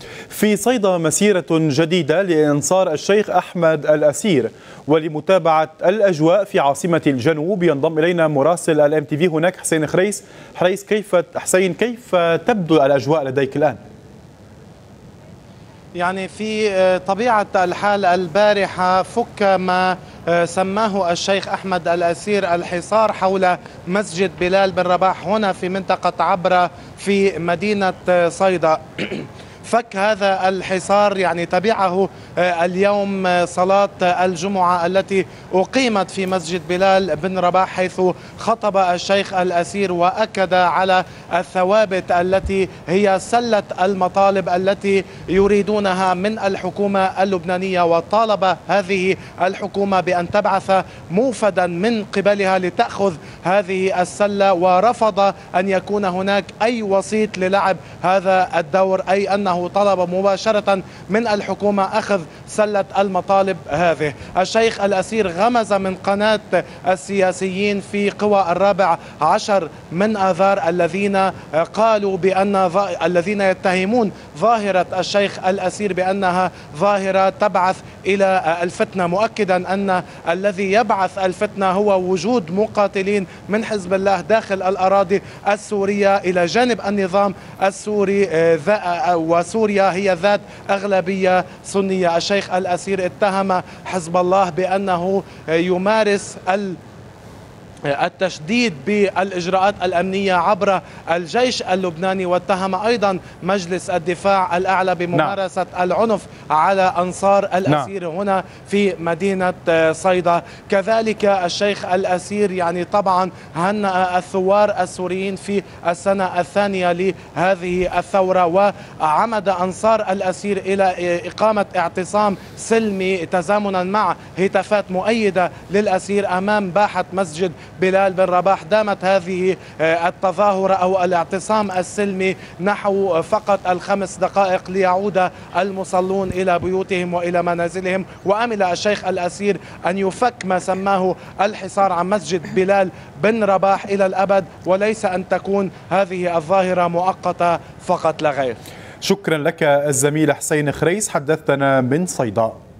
في صيدا مسيرة جديدة لإنصار الشيخ أحمد الأسير، ولمتابعة الأجواء في عاصمة الجنوب ينضم إلينا مراسل الام تي في هناك حسين خريس. كيف تبدو الأجواء لديك الآن؟ يعني في طبيعة الحال البارحة فك ما سماه الشيخ أحمد الأسير الحصار حول مسجد بلال بن رباح هنا في منطقة عبرة في مدينة صيدا. فك هذا الحصار يعني تبعه اليوم صلاة الجمعة التي أقيمت في مسجد بلال بن رباح، حيث خطب الشيخ الأسير وأكد على الثوابت التي هي سلة المطالب التي يريدونها من الحكومة اللبنانية، وطالب هذه الحكومة بأن تبعث موفدا من قبلها لتأخذ هذه السلة، ورفض أن يكون هناك أي وسيط للعب هذا الدور، أي أنه طلب مباشرة من الحكومة أخذ سلة المطالب هذه. الشيخ الأسير غمز من قناة السياسيين في قوى 14 من آذار الذين قالوا بأن الذين يتهمون ظاهرة الشيخ الأسير بأنها ظاهرة تبعث إلى الفتنة، مؤكدا أن الذي يبعث الفتنة هو وجود مقاتلين من حزب الله داخل الأراضي السورية إلى جانب النظام السوري، وسوريا هي ذات أغلبية سنية. الشيخ الأسير اتهم حزب الله بأنه يمارس التشديد بالإجراءات الأمنية عبر الجيش اللبناني، واتهم أيضا مجلس الدفاع الأعلى بممارسة العنف على أنصار الأسير هنا في مدينة صيدا. كذلك الشيخ الأسير يعني طبعا هنأ الثوار السوريين في السنة الثانية لهذه الثورة، وعمد أنصار الأسير إلى إقامة اعتصام سلمي تزامنا مع هتافات مؤيدة للأسير أمام باحة مسجد بلال بن رباح. دامت هذه التظاهرة أو الاعتصام السلمي نحو فقط 5 دقائق ليعود المصلون إلى بيوتهم وإلى منازلهم، وأمل الشيخ الأسير أن يفك ما سماه الحصار عن مسجد بلال بن رباح إلى الأبد، وليس أن تكون هذه الظاهرة مؤقتة فقط لا غير. شكرا لك الزميل حسين خريس، حدثتنا من صيدا.